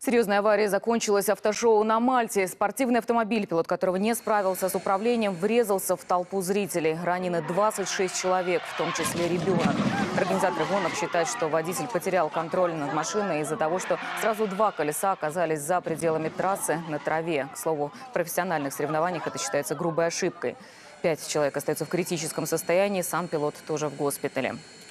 Серьезная авария закончилась автошоу на Мальте. Спортивный автомобиль, пилот которого не справился с управлением, врезался в толпу зрителей. Ранены 26 человек, в том числе ребенок. Организаторы гонок считают, что водитель потерял контроль над машиной из-за того, что сразу два колеса оказались за пределами трассы на траве. К слову, в профессиональных соревнованиях это считается грубой ошибкой. 5 человек остаются в критическом состоянии, сам пилот тоже в госпитале.